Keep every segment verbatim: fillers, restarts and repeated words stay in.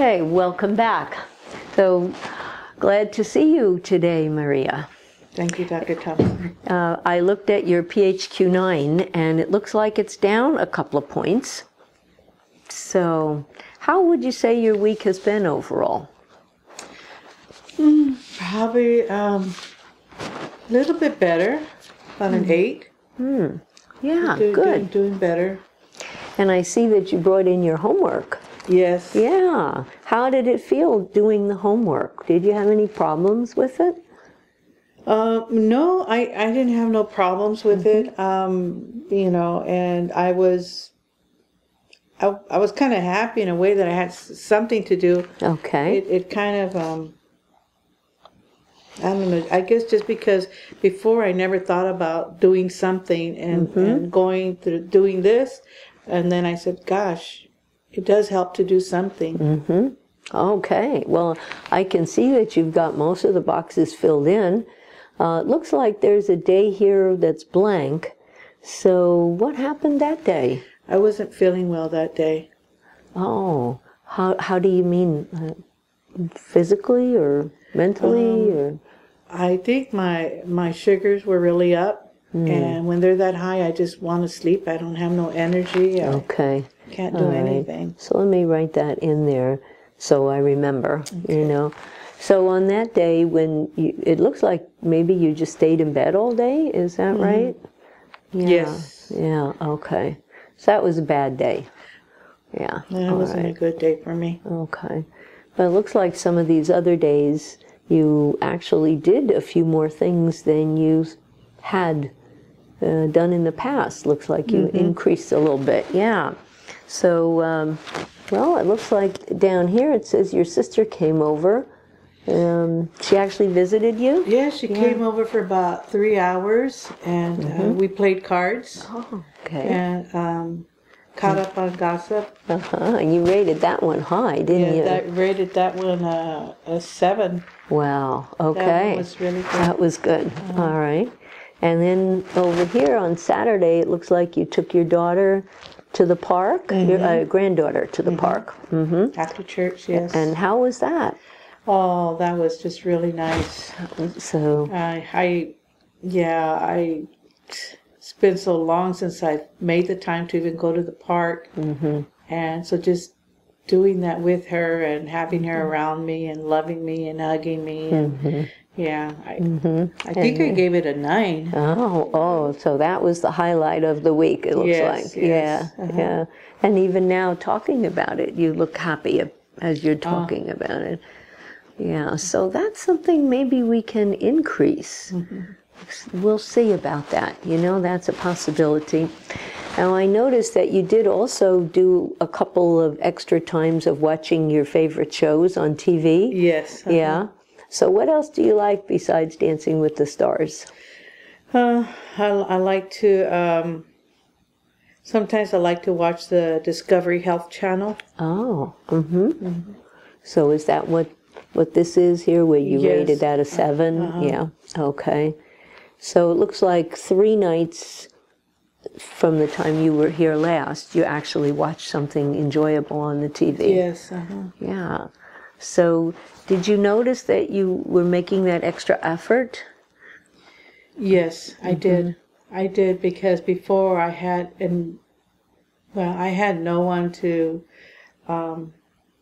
Okay, welcome back. So glad to see you today, Maria. Thank you, Doctor Thompson. Uh, I looked at your P H Q nine and it looks like it's down a couple of points. So how would you say your week has been overall? Mm, probably um, a little bit better, about an eight. Hmm. Yeah, doing, good. Doing, doing better. And I see that you brought in your homework. Yes. Yeah. How did it feel doing the homework? Did you have any problems with it? Uh, no, I, I didn't have no problems with mm-hmm. it. Um, you know, and I was I, I was kind of happy in a way that I had something to do. Okay. It, it kind of um, I don't know. I guess just because before I never thought about doing something and, mm-hmm. and going through doing this, and then I said, "Gosh, it does help to do something." Mm-hmm. Okay. Well, I can see that you've got most of the boxes filled in. Uh, it looks like there's a day here that's blank. So what happened that day? I wasn't feeling well that day. Oh, how how do you mean? Uh, physically or mentally? Um, or I think my my sugars were really up, mm. and when they're that high, I just want to sleep. I don't have no energy. I okay. Can't do All anything. Right. So let me write that in there so I remember, okay. you know. So on that day when you, it looks like maybe you just stayed in bed all day, is that mm-hmm. right? Yeah. Yes. Yeah, okay. So that was a bad day. Yeah. That wasn't right. a good day for me. Okay. But it looks like some of these other days you actually did a few more things than you had uh, done in the past. Looks like you mm-hmm. increased a little bit. Yeah. So, um, well, it looks like down here it says your sister came over. Um, she actually visited you? Yeah, she yeah. came over for about three hours, and mm-hmm. uh, we played cards. Oh, okay. And um, caught up on gossip. Uh-huh. And you rated that one high, didn't yeah, you? Yeah, that rated that one uh, a seven. Wow. Okay. That one was really good. That was good. Uh-huh. All right. And then over here on Saturday, it looks like you took your daughter to the park, mm-hmm. your uh, granddaughter to the mm-hmm. park. Mm-hmm. After church, yes. And how was that? Oh, that was just really nice. So I, I, yeah, I. It's been so long since I made the time to even go to the park, mm-hmm. and so just doing that with her and having her around me and loving me and hugging me, and mm-hmm. yeah, I, mm-hmm. I think and, I gave it a nine. Oh, oh, so that was the highlight of the week. It looks yes, like, yes. yeah, uh-huh. yeah. And even now, talking about it, you look happy as you're talking oh. about it. Yeah, so that's something maybe we can increase. Mm-hmm. We'll see about that. You know, that's a possibility. Now, I noticed that you did also do a couple of extra times of watching your favorite shows on T V. Yes. Uh-huh. Yeah. So what else do you like besides Dancing with the Stars? Uh, I, I like to, um, sometimes I like to watch the Discovery Health Channel. Oh, mm-hmm. mm-hmm. So is that what, what this is here, where you yes. rated that a seven? Uh-huh. Yeah, okay. So it looks like three nights from the time you were here last, you actually watched something enjoyable on the T V. Yes. Uh-huh. Yeah. So did you notice that you were making that extra effort? Yes, I mm-hmm. did. I did, because before I had, and well, I had no one to um,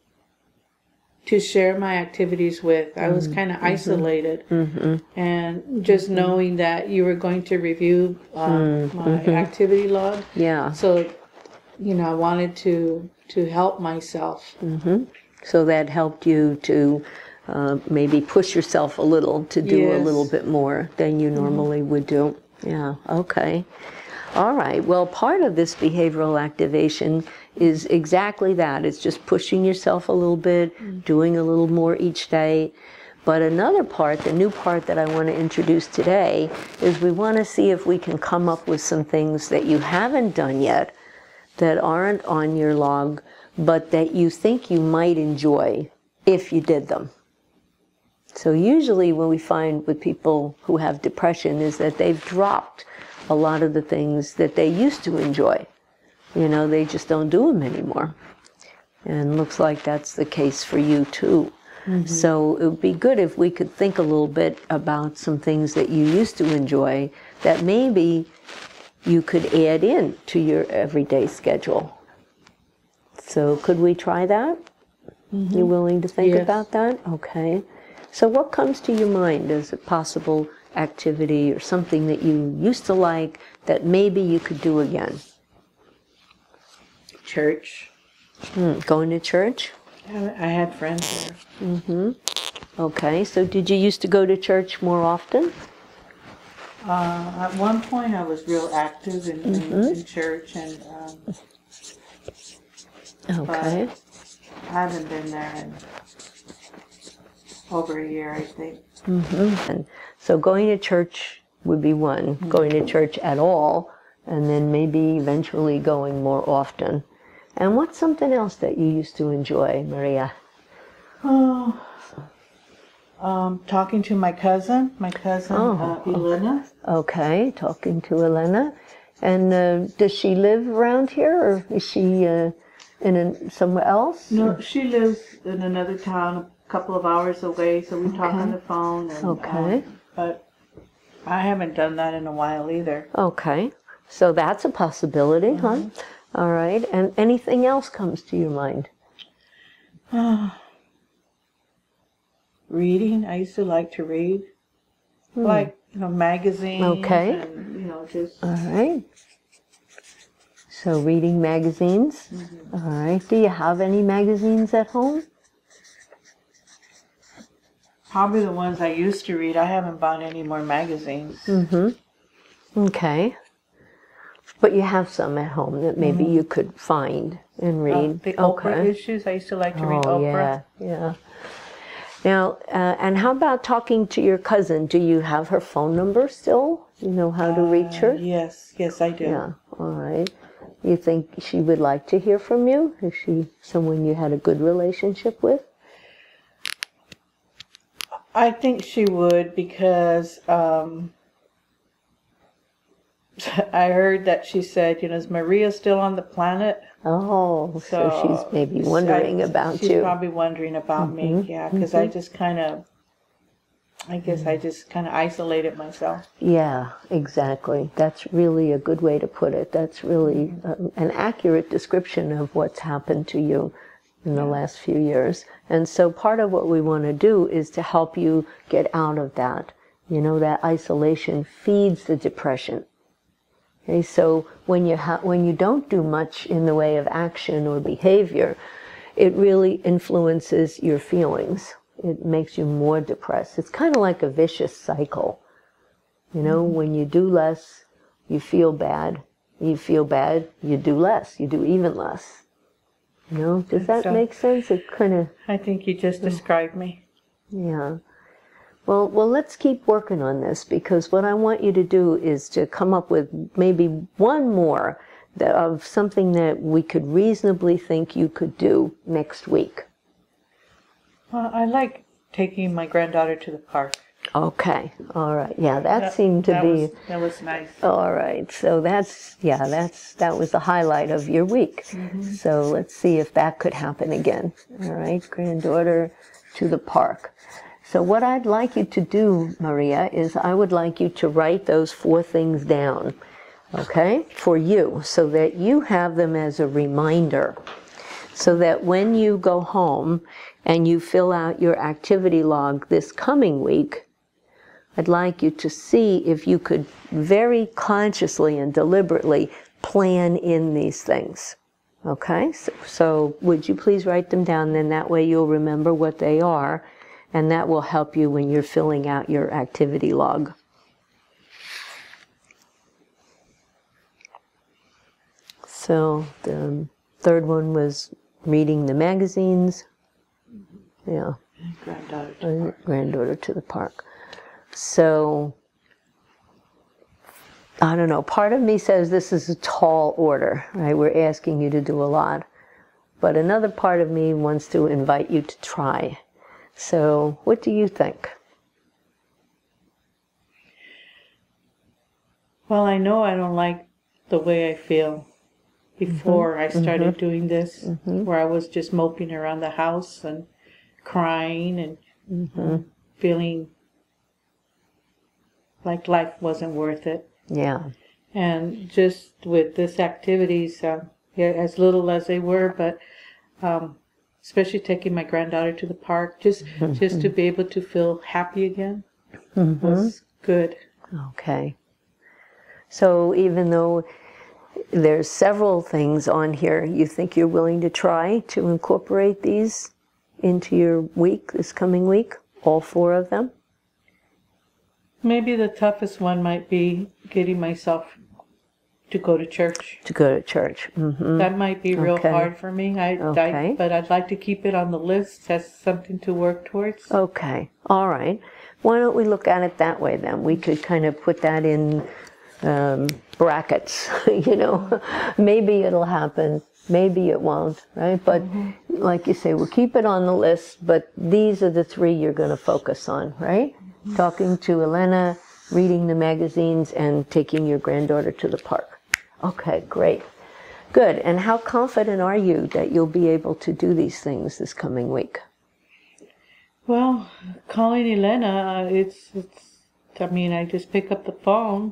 to share my activities with. I was kind of mm-hmm. isolated, mm-hmm. and just mm-hmm. knowing that you were going to review um, mm-hmm. my activity log. Yeah. So, you know, I wanted to to help myself. Mm-hmm. So that helped you to uh, maybe push yourself a little to do yes. a little bit more than you normally mm-hmm. would do. Yeah, okay. All right, well, part of this behavioral activation is exactly that. It's just pushing yourself a little bit, mm-hmm. doing a little more each day. But another part, the new part that I want to introduce today, is we want to see if we can come up with some things that you haven't done yet that aren't on your log, but that you think you might enjoy if you did them. So usually what we find with people who have depression is that they've dropped a lot of the things that they used to enjoy. You know, they just don't do them anymore. And looks like that's the case for you too. Mm-hmm. So it would be good if we could think a little bit about some things that you used to enjoy that maybe you could add in to your everyday schedule. So could we try that? Mm-hmm. You willing to think yes. about that? Okay. So what comes to your mind as a possible activity or something that you used to like that maybe you could do again? Church. Hmm. Going to church? I had friends there. Mm-hmm. Okay. So did you used to go to church more often? Uh, at one point I was real active in, mm-hmm. in, in church, and um, okay. But I haven't been there in over a year, I think. Mm-hmm. And so going to church would be one, mm-hmm. going to church at all, and then maybe eventually going more often. And what's something else that you used to enjoy, Maria? Oh, um, talking to my cousin, my cousin oh, uh, Elena. Okay, talking to Elena. And uh, does she live around here, or is she uh, in a, somewhere else? No, she lives in another town a couple of hours away, so we okay. talk on the phone. And, okay. Um, but I haven't done that in a while either. Okay, so that's a possibility, mm-hmm. huh? All right, and anything else comes to your mind? Reading. I used to like to read, hmm. like you know magazines. Okay. And, you know, just. All right. So reading magazines. Mm-hmm. All right. Do you have any magazines at home? Probably the ones I used to read. I haven't bought any more magazines. Mm-hmm. Okay. But you have some at home that maybe mm-hmm. you could find and read. Uh, the okay. Oprah issues. I used to like to oh, read Oprah. Yeah, yeah. Now, uh, and how about talking to your cousin? Do you have her phone number still? Do you know how to reach her? Uh, yes, yes, I do. Yeah, all right. You think she would like to hear from you? Is she someone you had a good relationship with? I think she would, because um, I heard that she said, you know, is Maria still on the planet? Oh, so, so she's maybe wondering I, about she's you. She's probably wondering about mm-hmm. me, yeah, because mm-hmm. I just kind of, I guess mm-hmm. I just kind of isolated myself. Yeah, exactly. That's really a good way to put it. That's really um, an accurate description of what's happened to you in the last few years. And so part of what we want to do is to help you get out of that. You know, that isolation feeds the depression. Okay, so when you ha- when you don't do much in the way of action or behavior, it really influences your feelings. It makes you more depressed. It's kind of like a vicious cycle. You know, mm-hmm. when you do less, you feel bad. You feel bad, you do less. You do even less. You know, does that so, make sense? It kind of. I think you just described me. Yeah. Well, well, let's keep working on this, because what I want you to do is to come up with maybe one more that, of something that we could reasonably think you could do next week. Well, I like taking my granddaughter to the park. Okay, all right. Yeah, that, that seemed to that be... Was, that was nice. All right, so that's, yeah, that's that was the highlight of your week. Mm-hmm. So let's see if that could happen again. All right, granddaughter to the park. So what I'd like you to do, Maria, is I would like you to write those four things down, okay, for you, so that you have them as a reminder, so that when you go home and you fill out your activity log this coming week, I'd like you to see if you could very consciously and deliberately plan in these things, okay? So, so would you please write them down, then that way you'll remember what they are. And that will help you when you're filling out your activity log. So the third one was reading the magazines. Yeah. Granddaughter to the park. Granddaughter to the park. So, I don't know, part of me says this is a tall order, right? We're asking you to do a lot. But another part of me wants to invite you to try. So, what do you think? Well, I know I don't like the way I feel before I started doing this, Mm-hmm. where I was just moping around the house and crying and Mm-hmm. um, feeling like life wasn't worth it. Yeah. And just with this activities, uh, yeah, as little as they were, but um, especially taking my granddaughter to the park, just just to be able to feel happy again Mm-hmm. was good. Okay. So even though there's several things on here, you think you're willing to try to incorporate these into your week, this coming week? All four of them? Maybe the toughest one might be getting myself to go to church. To go to church. Mm-hmm. That might be real Okay. hard for me. I, Okay. I, but I'd like to keep it on the list as something to work towards. Okay. All right. Why don't we look at it that way then? We could kind of put that in um, brackets, you know. Maybe it'll happen. Maybe it won't, right? But mm-hmm. like you say, we'll keep it on the list, but these are the three you're going to focus on, right? Mm-hmm. Talking to Elena, reading the magazines, and taking your granddaughter to the park. Okay, great. Good. And how confident are you that you'll be able to do these things this coming week? Well, calling Elena, uh, it's, it's, I mean, I just pick up the phone.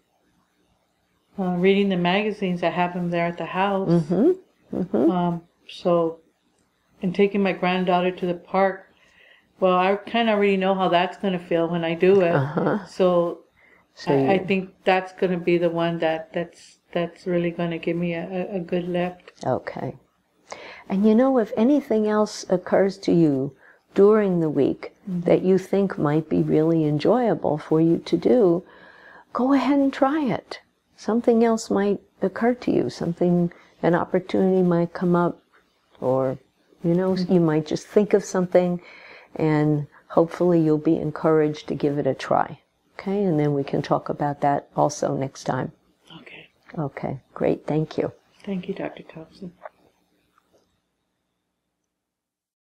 Uh, reading the magazines, I have them there at the house. Mm-hmm. Mm-hmm. Um, so, and taking my granddaughter to the park, well, I kind of already know how that's going to feel when I do it. Uh-huh. So, So I, you, I think that's going to be the one that, that's that's really going to give me a, a good lift. Okay. And you know, if anything else occurs to you during the week mm-hmm. that you think might be really enjoyable for you to do, go ahead and try it. Something else might occur to you. Something, an opportunity might come up, or, you know, mm-hmm. you might just think of something, and hopefully you'll be encouraged to give it a try. Okay, and then we can talk about that also next time. Okay. Okay, great. Thank you. Thank you, Doctor Thompson.